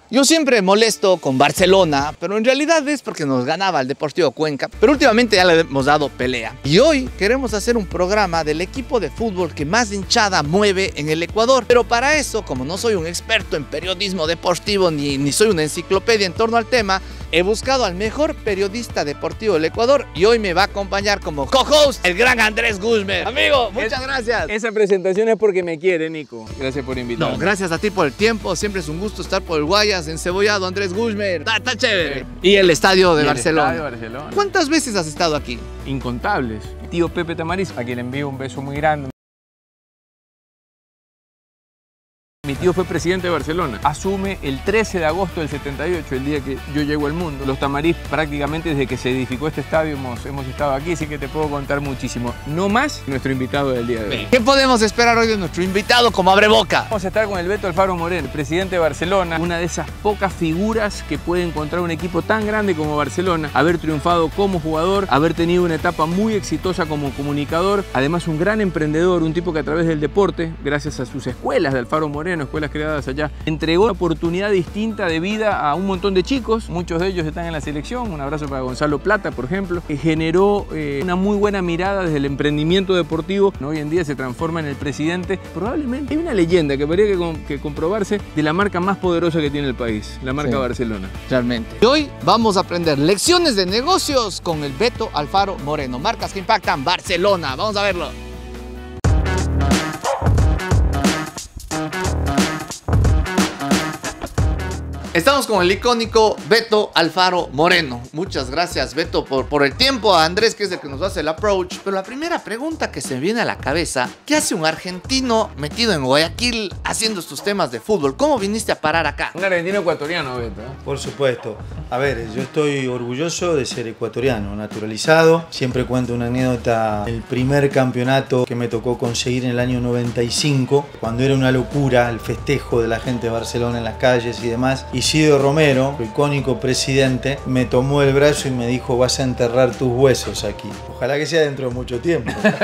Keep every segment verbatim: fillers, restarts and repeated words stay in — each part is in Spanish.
Yo siempre molesto con Barcelona, pero en realidad es porque nos ganaba el Deportivo Cuenca, pero últimamente ya le hemos dado pelea. Y hoy queremos hacer un programa del equipo de fútbol que más hinchada mueve en el Ecuador. Pero para eso, como no soy un experto en periodismo deportivo ni, ni soy una enciclopedia en torno al tema, he buscado al mejor periodista deportivo del Ecuador y hoy me va a acompañar como co-host el gran Andrés Guzmán. Amigo, muchas es, gracias. Esa presentación es porque me quiere, Nico. Gracias por invitarme. No, gracias a ti por el tiempo. Siempre es un gusto estar por el Guayas, encebollado, Andrés Guzmán. Está, está chévere. Sí. Y el estadio de y Barcelona. El estadio de Barcelona. ¿Cuántas veces has estado aquí? Incontables. Tío Pepe Tamariz, a quien le envío un beso muy grande. Mi tío fue presidente de Barcelona. Asume el trece de agosto del setenta y ocho, el día que yo llego al mundo. Los Tamariz prácticamente desde que se edificó este estadio hemos, hemos estado aquí, así que te puedo contar muchísimo. No más nuestro invitado del día de hoy. ¿Qué podemos esperar hoy de nuestro invitado como abre boca? Vamos a estar con el Beto Alfaro Moreno, el presidente de Barcelona, una de esas pocas figuras que puede encontrar un equipo tan grande como Barcelona, haber triunfado como jugador, haber tenido una etapa muy exitosa como comunicador, además un gran emprendedor, un tipo que a través del deporte, gracias a sus escuelas de Alfaro Moreno, escuelas creadas allá, entregó una oportunidad distinta de vida a un montón de chicos, muchos de ellos están en la selección, un abrazo para Gonzalo Plata, por ejemplo, que generó eh, una muy buena mirada desde el emprendimiento deportivo, ¿no? Hoy en día se transforma en el presidente, probablemente hay una leyenda que habría que, que comprobarse de la marca más poderosa que tiene el país, la marca sí, Barcelona. Realmente. Y hoy vamos a aprender lecciones de negocios con el Beto Alfaro Moreno, marcas que impactan Barcelona, vamos a verlo. Estamos con el icónico Beto Alfaro Moreno. Muchas gracias, Beto, por, por el tiempo. A Andrés, que es el que nos hace el approach. Pero la primera pregunta que se me viene a la cabeza, ¿qué hace un argentino metido en Guayaquil haciendo estos temas de fútbol? ¿Cómo viniste a parar acá? Un argentino ecuatoriano, Beto. Por supuesto. A ver, yo estoy orgulloso de ser ecuatoriano, naturalizado. Siempre cuento una anécdota. El primer campeonato que me tocó conseguir en el año noventa y cinco, cuando era una locura el festejo de la gente de Barcelona en las calles y demás. Y Isidro Romero, el icónico presidente, me tomó el brazo y me dijo: vas a enterrar tus huesos aquí. Ojalá que sea dentro de mucho tiempo. Pero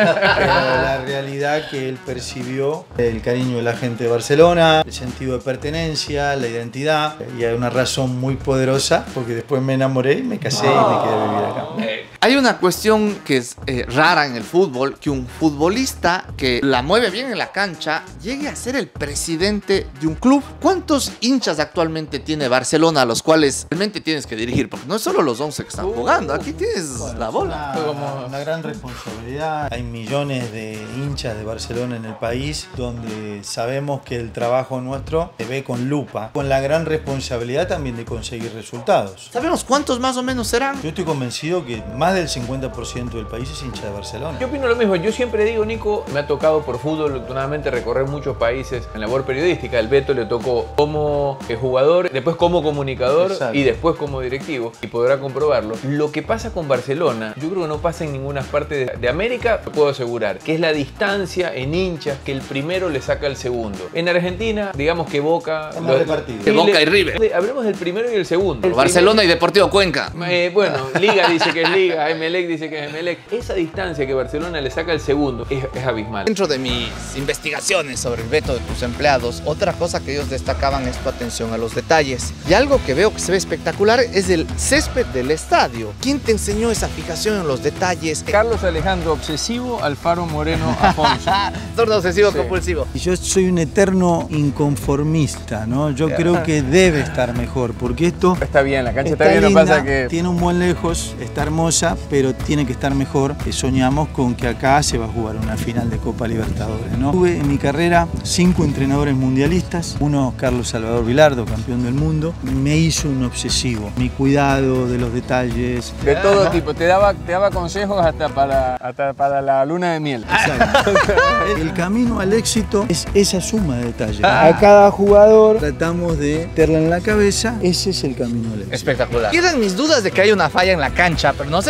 la realidad que él percibió el cariño de la gente de Barcelona, el sentido de pertenencia, la identidad, y hay una razón muy poderosa, porque después me enamoré y me casé y me quedé a vivir acá. Hay una cuestión que es eh, rara en el fútbol, que un futbolista que la mueve bien en la cancha llegue a ser el presidente de un club. ¿Cuántos hinchas actualmente tiene Barcelona a los cuales realmente tienes que dirigir? Porque no es solo los once que están jugando, aquí tienes bueno, la bola. Es una, una gran responsabilidad. Hay millones de hinchas de Barcelona en el país donde sabemos que el trabajo nuestro se ve con lupa, con la gran responsabilidad también de conseguir resultados. ¿Sabemos cuántos más o menos serán? Yo estoy convencido que más del cincuenta por ciento del país es hincha de Barcelona. Yo opino lo mismo. Yo siempre digo, Nico, me ha tocado por fútbol, afortunadamente, recorrer muchos países en labor periodística. El Beto le tocó como jugador, después como comunicador. Exacto. Y después como directivo, y podrá comprobarlo. Lo que pasa con Barcelona, yo creo que no pasa en ninguna parte de, de América, lo puedo asegurar, que es la distancia en hinchas que el primero le saca al segundo. En Argentina, digamos que Boca... Lo, repartido. Que Boca y River. Hablemos del primero y el segundo. El Barcelona primero, y Deportivo Cuenca. Eh, bueno, Liga dice que es Liga, Emelec dice que es Emelec. Esa distancia que Barcelona le saca al segundo es, es abismal. Dentro de mis investigaciones sobre el Beto de tus empleados, otra cosa que ellos destacaban es tu atención a los detalles. Y algo que veo que se ve espectacular es el césped del estadio. ¿Quién te enseñó esa fijación en los detalles? Carlos Alejandro Obsesivo Alfaro Moreno Afonso. Torno obsesivo sí. compulsivo. Y yo soy un eterno inconformista, ¿no? Yo yeah. creo que debe estar mejor, porque esto... Está bien, la cancha está, está bien, linda, no pasa que... tiene un buen lejos, está hermosa, pero tiene que estar mejor. Soñamos con que acá se va a jugar una final de Copa Libertadores, ¿no? Tuve en mi carrera cinco entrenadores mundialistas, uno Carlos Salvador Vilardo, campeón del mundo, me hizo un obsesivo, mi cuidado de los detalles. De todo tipo, te daba, te daba consejos hasta para, hasta para la luna de miel. Exacto. El camino al éxito es esa suma de detalles. A cada jugador tratamos de meterla en la cabeza, ese es el camino al éxito. Espectacular. Quedan mis dudas de que hay una falla en la cancha, pero no sé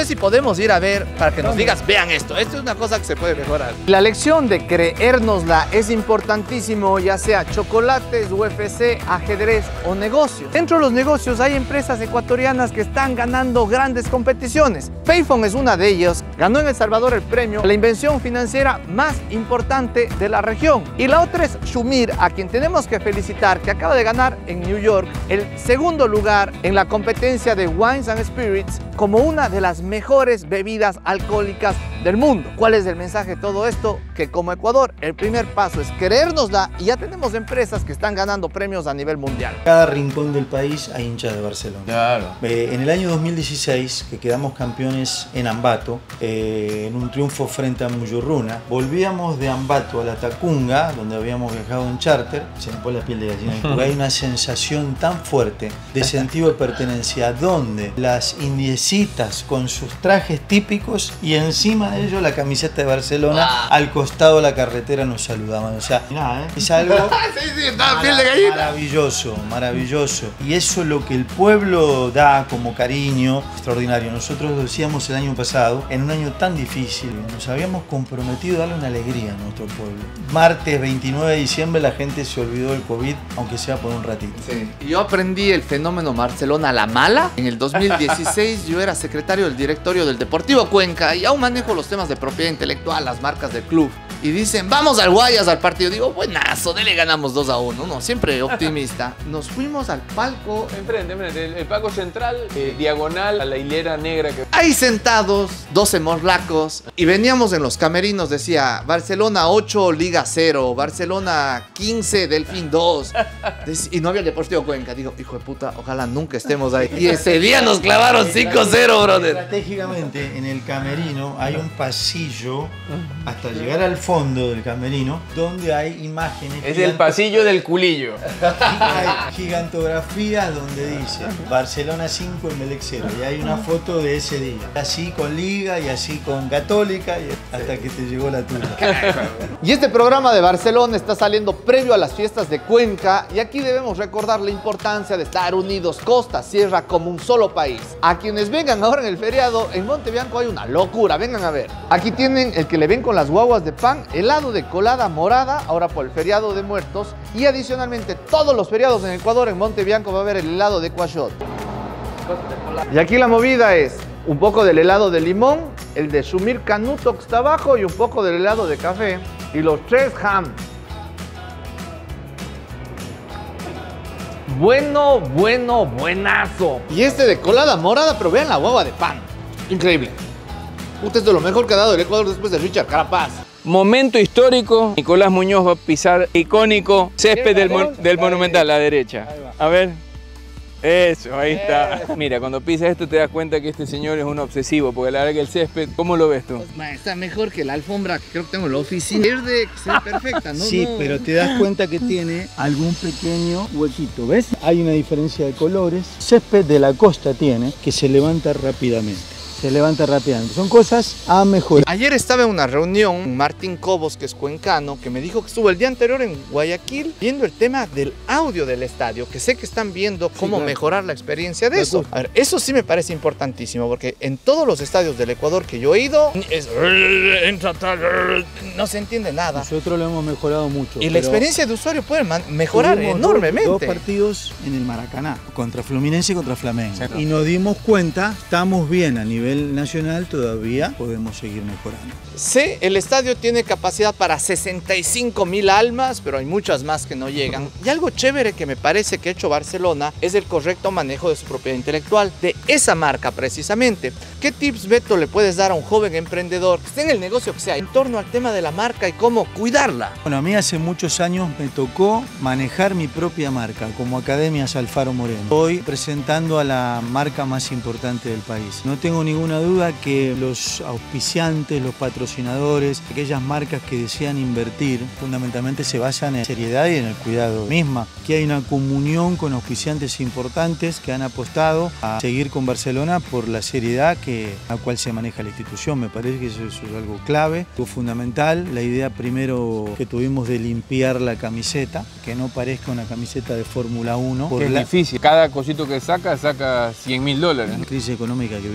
sé si podemos ir a ver para que nos digas, vean esto, esto es una cosa que se puede mejorar. La lección de creérnosla es importantísimo, ya sea chocolates, U F C, ajedrez o negocios. Dentro de los negocios hay empresas ecuatorianas que están ganando grandes competiciones. Payphone es una de ellas, ganó en El Salvador el premio a la invención financiera más importante de la región. Y la otra es Shumir, a quien tenemos que felicitar, que acaba de ganar en New York el segundo lugar en la competencia de Wines and Spirits como una de las mejores bebidas alcohólicas del mundo. ¿Cuál es el mensaje de todo esto? Que como Ecuador el primer paso es creérnosla y ya tenemos empresas que están ganando premios a nivel mundial. Cada rincón del país hay hinchas de Barcelona. Claro. Eh, en el año dos mil dieciséis, que quedamos campeones en Ambato, eh, en un triunfo frente a Muyurruna, volvíamos de Ambato a la Tacunga, donde habíamos viajado en charter, se me pone la piel de gallina, porque hay una sensación tan fuerte de sentido de pertenencia, donde las indiecitas con sus trajes típicos y encima de ellos la camiseta de Barcelona, ah. al costado de la carretera nos saludaban. O sea, mirá, ¿eh? Es algo sí, sí, está piel de gallina. Maravilloso, maravilloso. Y eso es lo que el pueblo da como cariño, extraordinario. Nosotros decíamos el año pasado, en un año tan difícil, nos habíamos comprometido a darle una alegría a nuestro pueblo. Martes veintinueve de diciembre la gente se olvidó del COVID, aunque sea por un ratito. Sí. Yo aprendí el fenómeno Barcelona a la mala. En el dos mil dieciséis yo era secretario del directorio del Deportivo Cuenca y aún manejo los temas de propiedad intelectual, las marcas del club. Y dicen, vamos al Guayas al partido. Digo, buenazo, dele ganamos dos a uno. No, siempre optimista. Nos fuimos al palco. Enfrente, enfrente, el, el palco central, eh, diagonal a la hilera negra que... Ahí sentados, doce morlacos. Y veníamos en los camerinos, decía, Barcelona ocho, Liga cero. Barcelona quince, Delfín dos. Y no había el Deportivo Cuenca. Digo, hijo de puta, ojalá nunca estemos ahí. Y ese día nos clavaron cinco cero, brother. Estratégicamente, en el camerino hay un pasillo hasta llegar al fondo del camerino, donde hay imágenes. Es el pasillo del culillo. Hay gigantografías donde dice Barcelona cinco, Emelec cero. Y hay una foto de ese día. Así con Liga y así con Católica, y hasta que te llegó la tuya. Y este programa de Barcelona está saliendo previo a las fiestas de Cuenca. Y aquí debemos recordar la importancia de estar unidos costa, sierra, como un solo país. A quienes vengan ahora en el feriado, en Monte Bianco hay una locura. Vengan a ver. Aquí tienen el que le ven con las guaguas de pan, helado de colada morada, ahora por el feriado de muertos, y adicionalmente todos los feriados en Ecuador, en Monte Bianco va a haber el helado de cuachot. Y aquí la movida es un poco del helado de limón, el de Shumir Canuto que está abajo y un poco del helado de café, y los tres ham. Bueno, bueno, buenazo. Y este de colada morada, pero vean la guagua de pan. Increíble. Usted es de lo mejor que ha dado el Ecuador después de Richard Carapaz. Momento histórico, Nicolás Muñoz va a pisar icónico césped del, mon del Monumental a la derecha. A ver, eso, ahí está. Mira, cuando pisas esto te das cuenta que este señor es un obsesivo, porque la verdad que el césped, ¿cómo lo ves tú? Está mejor que la alfombra que creo que tengo en la oficina. Verde, que se ve perfecta, ¿no? Sí, no. pero te das cuenta que tiene algún pequeño huequito, ¿ves? Hay una diferencia de colores. Césped de la costa tiene que se levanta rápidamente. Se levanta rápidamente. Son cosas a mejorar. Ayer estaba en una reunión Martín Cobos, que es cuencano, que me dijo que estuvo el día anterior en Guayaquil viendo el tema del audio del estadio, que sé que están viendo cómo sí, claro. mejorar la experiencia de eso. A ver, eso sí me parece importantísimo, porque en todos los estadios del Ecuador que yo he ido, es, no se entiende nada. Nosotros lo hemos mejorado mucho. Y la experiencia de usuario puede mejorar enormemente. Dos, dos partidos en el Maracaná, contra Fluminense y contra Flamengo. Sí, y nos dimos cuenta, estamos bien a nivel nacional, todavía podemos seguir mejorando. Sí, el estadio tiene capacidad para sesenta y cinco mil almas, pero hay muchas más que no llegan. Y algo chévere que me parece que ha hecho Barcelona es el correcto manejo de su propiedad intelectual, de esa marca precisamente. ¿Qué tips, Beto, le puedes dar a un joven emprendedor que esté en el negocio que sea en torno al tema de la marca y cómo cuidarla? Bueno, a mí hace muchos años me tocó manejar mi propia marca como Academias Alfaro Moreno. Estoy presentando a la marca más importante del país. No tengo ninguna duda que los auspiciantes, los patrocinadores, aquellas marcas que desean invertir, fundamentalmente se basan en seriedad y en el cuidado misma. Aquí hay una comunión con auspiciantes importantes que han apostado a seguir con Barcelona por la seriedad que a la cual se maneja la institución. Me parece que eso, eso es algo clave, algo fundamental. La idea primero que tuvimos de limpiar la camiseta, que no parezca una camiseta de Fórmula uno. Es la... difícil, cada cosito que saca, saca cien mil dólares. La crisis económica que vivimos.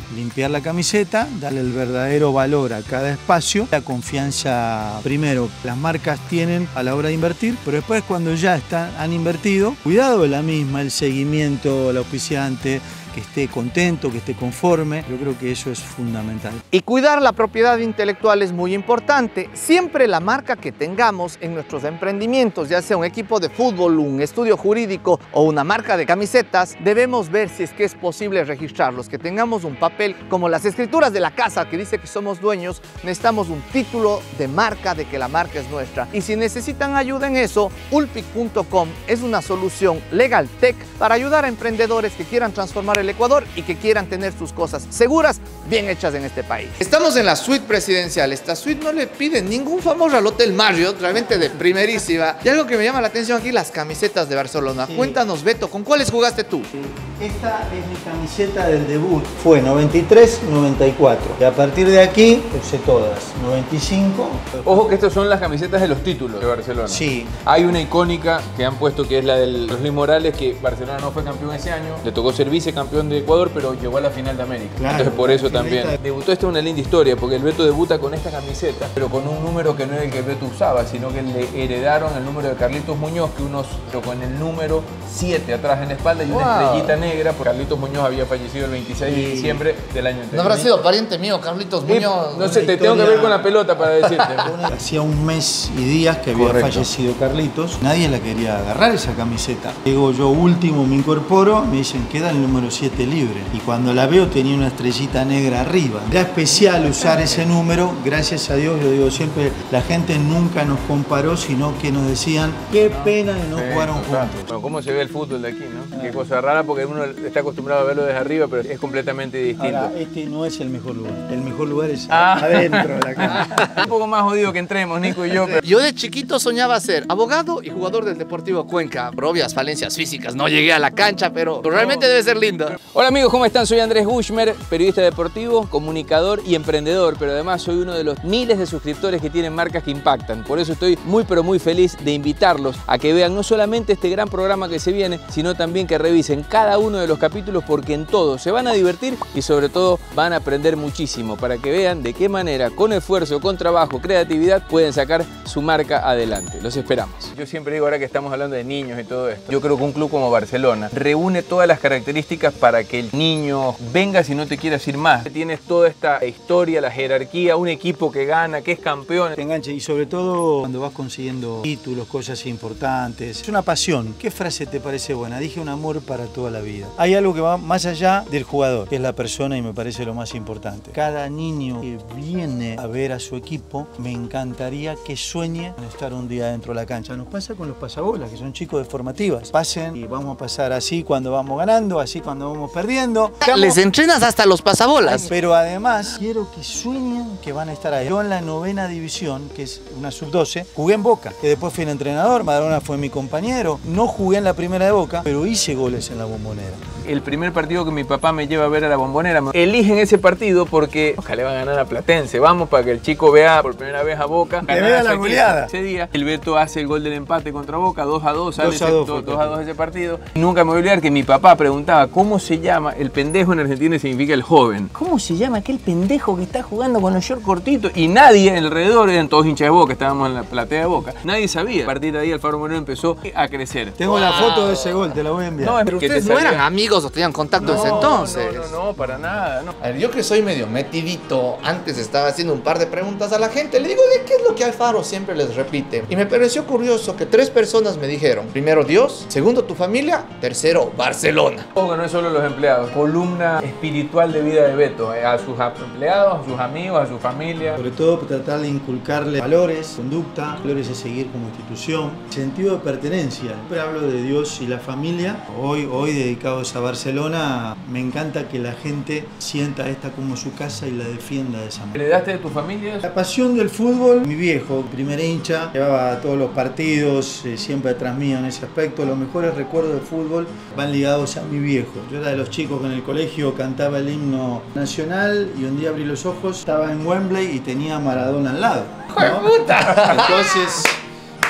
limpiar la camiseta, darle el verdadero valor a cada espacio, la confianza primero las marcas tienen a la hora de invertir, pero después cuando ya están, han invertido, cuidado de la misma, el seguimiento, el auspiciante, que esté contento, que esté conforme. Yo creo que eso es fundamental. Y cuidar la propiedad intelectual es muy importante. Siempre la marca que tengamos en nuestros emprendimientos, ya sea un equipo de fútbol, un estudio jurídico o una marca de camisetas, debemos ver si es que es posible registrarlos, que tengamos un papel como las escrituras de la casa que dice que somos dueños. Necesitamos un título de marca, de que la marca es nuestra. Y si necesitan ayuda en eso, ulpic punto com es una solución legal tech para ayudar a emprendedores que quieran transformar el Ecuador y que quieran tener sus cosas seguras, bien hechas en este país. Estamos en la suite presidencial. Esta suite no le pide ningún favor al Hotel Marriott, realmente de primerísima. Y algo que me llama la atención aquí, las camisetas de Barcelona. Sí. Cuéntanos, Beto, ¿con cuáles jugaste tú? Esta es mi camiseta del debut. Fue noventa y tres noventa y cuatro. Y a partir de aquí, usé todas. noventa y cinco. Ojo que estas son las camisetas de los títulos de Barcelona. Sí. Hay una icónica que han puesto que es la de Luis Morales, que Barcelona no fue campeón ese año. Le tocó ser vicecampeón de Ecuador, pero llegó a la final de América. Claro, entonces por eso también. De... Debutó, esta es una linda historia, porque el Beto debuta con esta camiseta, pero con un número que no era el que el Beto usaba, sino que le heredaron el número de Carlitos Muñoz, que unos, pero con el número siete atrás en la espalda y wow. una estrellita negra, porque Carlitos Muñoz había fallecido el veintiséis de diciembre del año anterior. ¿No habrá sido pariente mío, Carlitos Muñoz? Eh, no sé, te historia... tengo que ver con la pelota para decirte. Hacía un mes y días que había Correcto. fallecido Carlitos. Nadie la quería agarrar esa camiseta. Llego yo último, me incorporo, me dicen, queda el número siete libre. Y cuando la veo tenía una estrellita negra arriba. Era especial usar ese número, gracias a Dios, yo digo siempre, la gente nunca nos comparó, sino que nos decían, qué pena que no sí, jugaron claro. juntos. Bueno, ¿cómo se ve el fútbol de aquí, no? Ah. Qué cosa rara, porque uno está acostumbrado a verlo desde arriba, pero es completamente distinto. Ahora, este no es el mejor lugar. El mejor lugar es ah. adentro de la cancha. Un poco más jodido que entremos, Nico y yo. Pero... Yo de chiquito soñaba ser abogado y jugador del Deportivo Cuenca. Por obvias falencias físicas no llegué a la cancha, pero, pero realmente debe ser lindo. Hola amigos, ¿cómo están? Soy Andrés Gushmer, periodista deportivo, comunicador y emprendedor, pero además soy uno de los miles de suscriptores que tienen marcas que impactan. Por eso estoy muy pero muy feliz de invitarlos a que vean no solamente este gran programa que se viene, sino también que revisen cada uno de los capítulos, porque en todo se van a divertir y sobre todo van a aprender muchísimo, para que vean de qué manera, con esfuerzo, con trabajo, creatividad, pueden sacar su marca adelante. Los esperamos. Yo siempre digo, ahora que estamos hablando de niños y todo esto, yo creo que un club como Barcelona reúne todas las características para que el niño venga si no te quieras ir más. Tienes toda esta historia, la jerarquía, un equipo que gana, que es campeón. Te enganche, y sobre todo cuando vas consiguiendo títulos, cosas importantes. Es una pasión. ¿Qué frase te parece buena? Dije un amor para toda la vida. Hay algo que va más allá del jugador, que es la persona, y me parece lo más importante. Cada niño que viene a ver a su equipo, me encantaría que sueñe en estar un día dentro de la cancha. Nos pasa con los pasabolas, que son chicos de formativas. Pasen y vamos a pasar así cuando vamos ganando, así cuando vamos perdiendo. Les entrenas hasta los pasabolas. Pero además quiero que sueñen que van a estar ahí. Yo en la novena división, que es una sub doce, jugué en Boca, que después fui el entrenador, Maradona fue mi compañero. No jugué en la primera de Boca, pero hice goles en la Bombonera. El primer partido que mi papá me lleva a ver a la Bombonera, eligen ese partido porque Boca le va a ganar a Platense. Vamos para que el chico vea por primera vez a Boca. Que vea la goleada. Ese día el Beto hace el gol del empate contra Boca, dos a dos, sale dos a dos ese partido. Nunca me voy a olvidar que mi papá preguntaba cómo se llama, el pendejo en Argentina significa el joven. ¿Cómo se llama aquel pendejo que está jugando con los shorts cortitos? Y nadie alrededor, eran todos hinchas de Boca, estábamos en la platea de Boca. Nadie sabía. A partir de ahí Alfaro Moreno empezó a crecer. Tengo wow. la foto de ese gol, te la voy a enviar. No, pero ustedes no eran amigos o tenían contacto no, en ese entonces. No, no, no, para nada. No. A ver, yo que soy medio metidito, antes estaba haciendo un par de preguntas a la gente. Le digo, ¿de qué es lo que Alfaro siempre les repite? Y me pareció curioso que tres personas me dijeron: primero Dios, segundo tu familia, tercero Barcelona. Ojo, que no es solo los empleados, columna espiritual de vida de Beto, eh, a sus empleados, a sus amigos, a su familia. Sobre todo tratar de inculcarle valores, conducta, valores de seguir como institución, sentido de pertenencia. Siempre hablo de Dios y la familia. Hoy, hoy dedicados a Barcelona, me encanta que la gente sienta esta como su casa y la defienda de esa manera. ¿Heredaste de tu familia? La pasión del fútbol, mi viejo, primer hincha, llevaba todos los partidos, eh, siempre atrás mío en ese aspecto. Los mejores recuerdos del fútbol van ligados a mi viejo. Yo era de los chicos que en el colegio cantaba el himno nacional y un día abrí los ojos, estaba en Wembley y tenía a Maradona al lado, ¿no? ¡Hijo de puta! Entonces,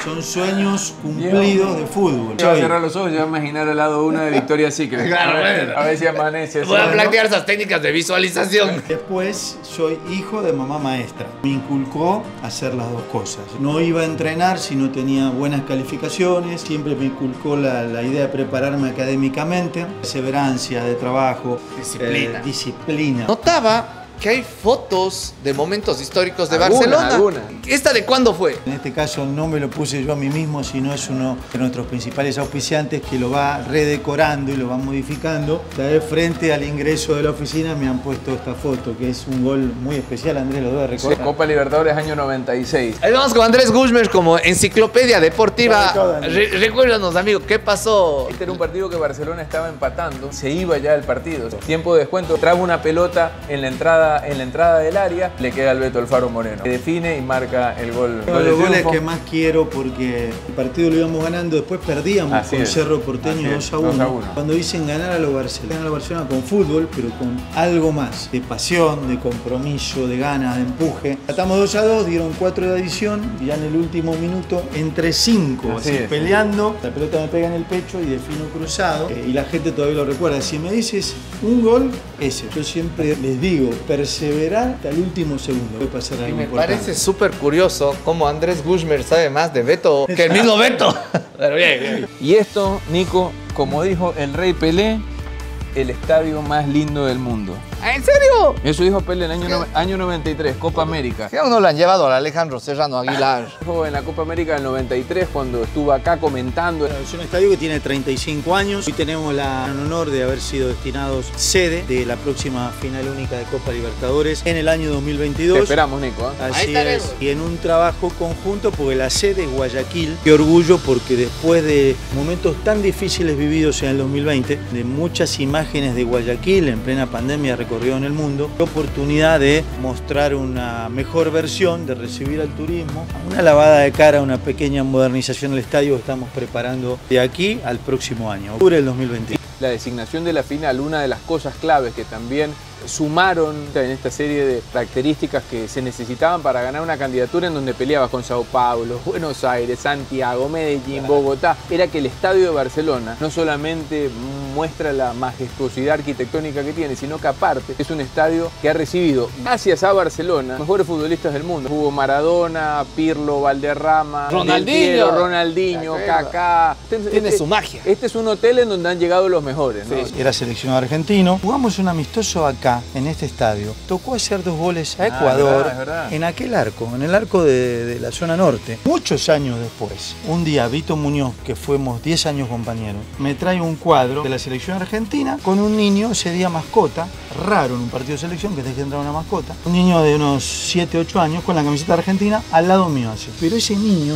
son sueños cumplidos de fútbol. Yo voy a cerrar los ojos y voy a imaginar al lado uno de Victoria's Secret. Claro, a, ver, bueno. a ver si amanece. Voy a así, plantear esas técnicas de visualización. Después soy hijo de mamá maestra. Me inculcó hacer las dos cosas. No iba a entrenar si no tenía buenas calificaciones. Siempre me inculcó la, la idea de prepararme académicamente. Perseverancia de trabajo. Disciplina. Eh, disciplina. Notaba que hay fotos de momentos históricos de Alguna, Barcelona. alguna. ¿Esta de cuándo fue? En este caso no me lo puse yo a mí mismo, sino es uno de nuestros principales auspiciantes que lo va redecorando y lo va modificando. La vez frente al ingreso de la oficina me han puesto esta foto, que es un gol muy especial, Andrés lo debe recordar. Copa Libertadores año noventa y seis. Ahí vamos con Andrés Gushmer como enciclopedia deportiva. Sobre todo, Andrés. Re- recuérdanos, amigo, ¿qué pasó? Este era un partido que Barcelona estaba empatando, se iba ya el partido. Tiempo de descuento, traba una pelota en la entrada, en la entrada del área, le queda al Beto Alfaro Moreno. Que define y marca el gol. Uno gol de de los goles triunfo. que más quiero porque el partido lo íbamos ganando, después perdíamos Así con es. Cerro Porteño Así dos es, a dos a uno. uno. Cuando dicen ganar a los Barcelona, ganar a los Barcelona con fútbol, pero con algo más, de pasión, de compromiso, de ganas, de empuje. Tratamos dos a dos, dieron cuatro de adición y ya en el último minuto, entre cinco, Así así, es. peleando, la pelota me pega en el pecho y defino cruzado. Eh, y la gente todavía lo recuerda. Si me dices un gol, ese. Yo siempre les digo, perseverar hasta el último segundo. Puede pasar Y algo me importante. parece súper curioso cómo Andrés Gushmer sabe más de Beto que el mismo Beto. Pero bien, bien. Y esto, Nico, como dijo el rey Pelé, el estadio más lindo del mundo. ¿En serio? Eso dijo Pelé en el año, no- año noventa y tres, Copa América. ¿Qué aún no lo han llevado al Alejandro Serrano Aguilar? Dijo en la Copa América del noventa y tres cuando estuvo acá comentando. Es un estadio que tiene treinta y cinco años. Hoy tenemos la- el honor de haber sido destinados sede de la próxima final única de Copa Libertadores en el año dos mil Te veintidós. esperamos, Nico. ¿eh? Ahí Así estaremos. es. Y en un trabajo conjunto, porque la sede es Guayaquil. Qué orgullo, porque después de momentos tan difíciles vividos en el dos mil veinte, de muchas imágenes de Guayaquil en plena pandemia recorrido en el mundo, la oportunidad de mostrar una mejor versión, de recibir al turismo, una lavada de cara, una pequeña modernización del estadio que estamos preparando de aquí al próximo año, octubre del dos mil veinte. La designación de la final, una de las cosas claves que también sumaron en esta serie de características que se necesitaban para ganar una candidatura en donde peleabas con Sao Paulo, Buenos Aires, Santiago, Medellín, Bogotá, era que el estadio de Barcelona no solamente muestra la majestuosidad arquitectónica que tiene, sino que aparte es un estadio que ha recibido, gracias a Barcelona, los mejores futbolistas del mundo. Hubo Maradona, Pirlo, Valderrama, Ronaldinho. Del Piero, Ronaldinho, De acuerdo. Kaká. Tiene su magia. Este es un hotel en donde han llegado los mejores, ¿no? Sí. Era seleccionado argentino. Jugamos un amistoso acá, en este estadio. Tocó hacer dos goles a Ah, Ecuador, es verdad, es verdad. en aquel arco, en el arco de, de la zona norte. Muchos años después, un día Vito Muñoz, que fuimos diez años compañeros, me trae un cuadro de la selección argentina con un niño, ese día mascota, raro en un partido de selección que te deje entrar una mascota, un niño de unos siete, ocho años con la camiseta argentina al lado mío así. Pero ese niño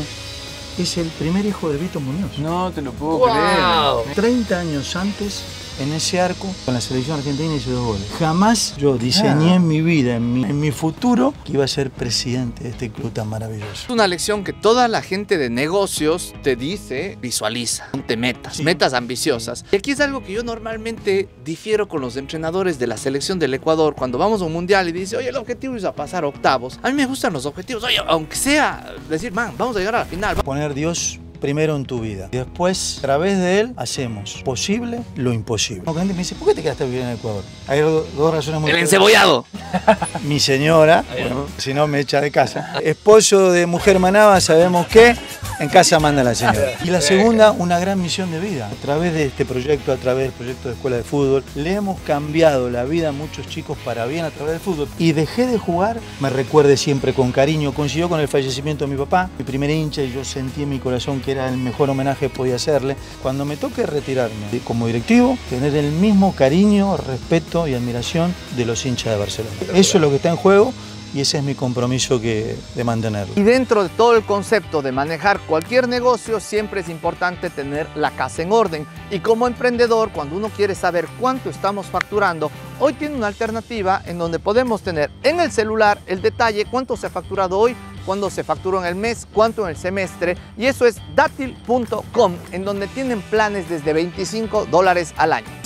es el primer hijo de Vito Muñoz. No te lo puedo Wow. creer. treinta años antes, en ese arco, con la selección argentina hice dos goles. Jamás yo diseñé en mi vida, en mi, en mi futuro, que iba a ser presidente de este club tan maravilloso. Es una lección que toda la gente de negocios te dice, visualiza, ponte metas, Sí. metas ambiciosas. Y aquí es algo que yo normalmente difiero con los entrenadores de la selección del Ecuador cuando vamos a un mundial y dice, oye, el objetivo es a pasar a octavos. A mí me gustan los objetivos, oye, aunque sea decir, man, vamos a llegar a la final. Poner Dios primero en tu vida. Y después, a través de Él, hacemos posible lo imposible. La gente me dice, ¿por qué te quedaste a vivir en Ecuador? Hay do- dos razones muy El claras. encebollado. Mi señora, bueno, si no me echa de casa. Esposo de Mujer Manaba, sabemos que en casa manda la señora. Y la segunda, una gran misión de vida. A través de este proyecto, a través del proyecto de Escuela de Fútbol, le hemos cambiado la vida a muchos chicos para bien a través del fútbol. Y dejé de jugar, me recuerde siempre con cariño, coincidió con el fallecimiento de mi papá, mi primer hincha, y yo sentí en mi corazón que era el mejor homenaje que podía hacerle. Cuando me toque retirarme como directivo, tener el mismo cariño, respeto y admiración de los hinchas de Barcelona. Eso es lo que está en juego y ese es mi compromiso que, de mantenerlo. Y dentro de todo el concepto de manejar cualquier negocio, siempre es importante tener la casa en orden. Y como emprendedor, cuando uno quiere saber cuánto estamos facturando, hoy tiene una alternativa en donde podemos tener en el celular el detalle cuánto se ha facturado hoy, cuánto se facturó en el mes, cuánto en el semestre, y eso es dátil punto com, en donde tienen planes desde veinticinco dólares al año.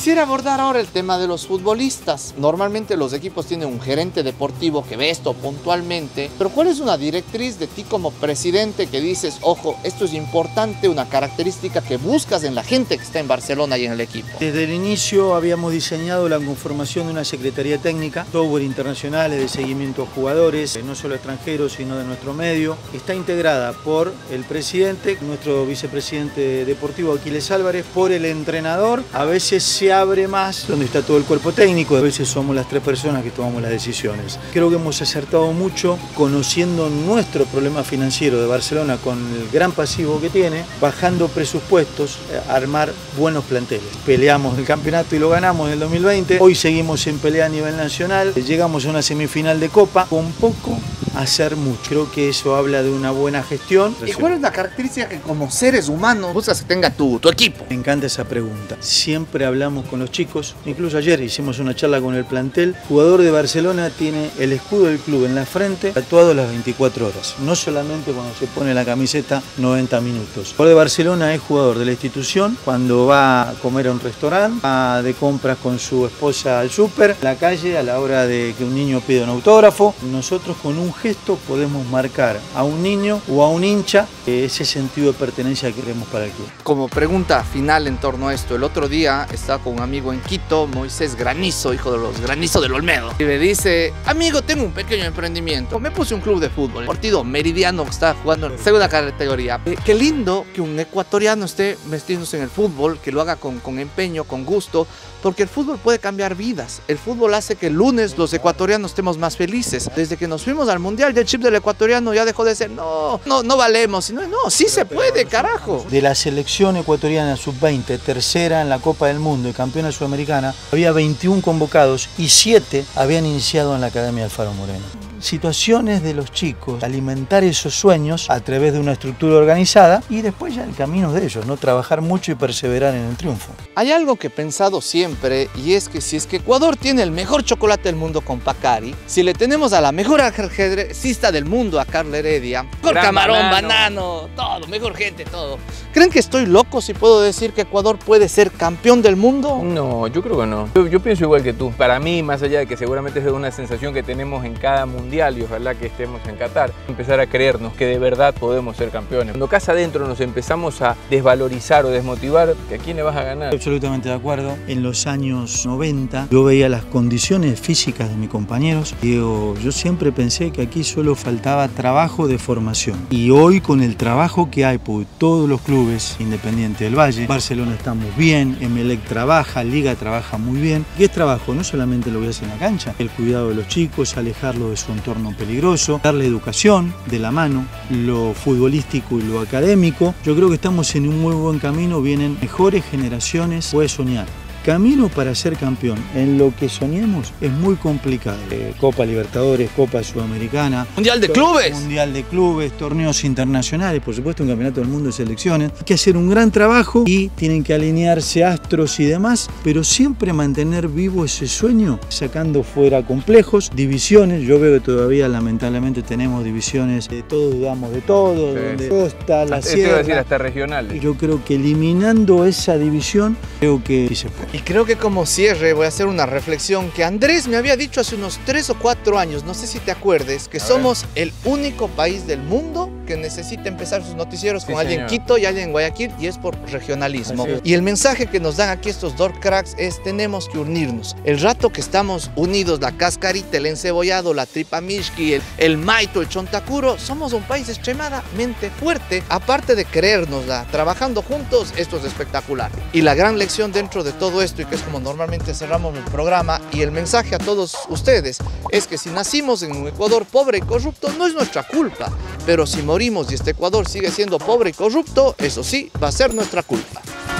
Quisiera abordar ahora el tema de los futbolistas. Normalmente los equipos tienen un gerente deportivo que ve esto puntualmente, pero ¿cuál es una directriz de ti como presidente que dices, ojo, esto es importante, una característica que buscas en la gente que está en Barcelona y en el equipo? Desde el inicio habíamos diseñado la conformación de una secretaría técnica, software internacionales de seguimiento a jugadores, no solo extranjeros, sino de nuestro medio. Está integrada por el presidente, nuestro vicepresidente deportivo Aquiles Álvarez, por el entrenador. A veces se abre más donde está todo el cuerpo técnico, a veces somos las tres personas que tomamos las decisiones. Creo que hemos acertado mucho conociendo nuestro problema financiero de Barcelona con el gran pasivo que tiene, bajando presupuestos, armar buenos planteles. Peleamos el campeonato y lo ganamos en el dos mil veinte, hoy seguimos en pelea a nivel nacional, llegamos a una semifinal de Copa, con poco hacer mucho. Creo que eso habla de una buena gestión. ¿Y cuál es la característica que como seres humanos buscas que tenga tu, tu equipo? Me encanta esa pregunta. Siempre hablamos con los chicos, incluso ayer hicimos una charla con el plantel. El jugador de Barcelona tiene el escudo del club en la frente, tatuado las veinticuatro horas, no solamente cuando se pone la camiseta noventa minutos. El jugador de Barcelona es jugador de la institución cuando va a comer a un restaurante, va de compras con su esposa al súper, en la calle a la hora de que un niño pida un autógrafo. Nosotros con un gesto podemos marcar a un niño o a un hincha ese sentido de pertenencia que queremos para el club. Como pregunta final en torno a esto, el otro día estaba con un amigo en Quito, Moisés Granizo, hijo de los Granizo del Olmedo, y me dice, amigo, tengo un pequeño emprendimiento, me puse un club de fútbol, el partido Meridiano que estaba jugando en segunda categoría. Eh, qué lindo que un ecuatoriano esté metiéndose en el fútbol, que lo haga con, con empeño, con gusto, porque el fútbol puede cambiar vidas. El fútbol hace que el lunes los ecuatorianos estemos más felices. Desde que nos fuimos al mundial, ya el chip del ecuatoriano ya dejó de ser, no, no, no valemos, sino, no, sí se puede, carajo. De la selección ecuatoriana sub veinte, tercera en la Copa del Mundo y campeona sudamericana, había veintiún convocados y siete habían iniciado en la Academia Alfaro Moreno. Situaciones de los chicos, alimentar esos sueños a través de una estructura organizada y después ya el camino de ellos, ¿no? Trabajar mucho y perseverar en el triunfo. Hay algo que he pensado siempre y es que si es que Ecuador tiene el mejor chocolate del mundo con Pacari, si le tenemos a la mejor ajedrecista del mundo, a Carla Heredia, mejor Gran camarón, banano. banano, todo, mejor gente, todo. ¿Creen que estoy loco si puedo decir que Ecuador puede ser campeón del mundo? No, yo creo que no. Yo, yo pienso igual que tú. Para mí, más allá de que seguramente es una sensación que tenemos en cada mundial y ojalá que estemos en Qatar, empezar a creernos que de verdad podemos ser campeones. Cuando casa adentro nos empezamos a desvalorizar o desmotivar, ¿a quién le vas a ganar? Absolutamente de acuerdo. En los años noventa yo veía las condiciones físicas de mis compañeros y digo, yo siempre pensé que aquí solo faltaba trabajo de formación. Y hoy con el trabajo que hay por todos los clubes, Independiente del Valle, Barcelona estamos bien, Emelec trabaja, Liga trabaja muy bien. ¿Qué es trabajo? No solamente lo que hace en la cancha, el cuidado de los chicos, alejarlos de su entorno peligroso, darle educación de la mano, lo futbolístico y lo académico. Yo creo que estamos en un muy buen camino, vienen mejores generaciones, puede soñar. Camino para ser campeón en lo que soñemos es muy complicado. Eh, Copa Libertadores, Copa Sudamericana, Mundial de clubes. Mundial de clubes, torneos internacionales, por supuesto un campeonato del mundo de selecciones. Hay que hacer un gran trabajo y tienen que alinearse astros y demás, pero siempre mantener vivo ese sueño, sacando fuera complejos, divisiones. Yo veo que todavía lamentablemente tenemos divisiones de todos dudamos de todo, Sí. donde costa, la Esto iba a decir sierra. hasta regionales. Yo creo que eliminando esa división, creo que sí se puede. Y creo que como cierre voy a hacer una reflexión que Andrés me había dicho hace unos tres o cuatro años, no sé si te acuerdes, que A somos el único país del mundo que necesita empezar sus noticieros Sí, con alguien en señor. Quito y alguien en Guayaquil, y es por regionalismo. Así es. Y el mensaje que nos dan aquí estos dos cracks es tenemos que unirnos. El rato que estamos unidos, la cascarita, el encebollado, la tripa mishki, el, el maito, el chontacuro, somos un país extremadamente fuerte. Aparte de creérnosla, trabajando juntos, esto es espectacular. Y la gran lección dentro de todo esto, y que es como normalmente cerramos el programa, y el mensaje a todos ustedes, es que si nacimos en un Ecuador pobre y corrupto, no es nuestra culpa. Pero si morimos y este Ecuador sigue siendo pobre y corrupto, eso sí, va a ser nuestra culpa.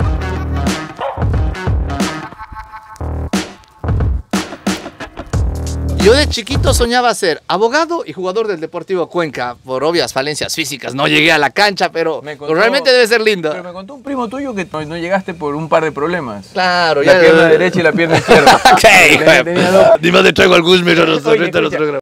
Yo de chiquito soñaba ser abogado y jugador del Deportivo Cuenca. Por obvias falencias físicas no llegué a la cancha, pero Me contó- realmente debe ser lindo. Pero me contó un primo tuyo que no, no llegaste por un par de problemas. Claro, La pierna derecha y la pierna izquierda. ¿Qué? Tenía- tenía dos- Ni más le traigo al Guzmán a los Oye, escucha,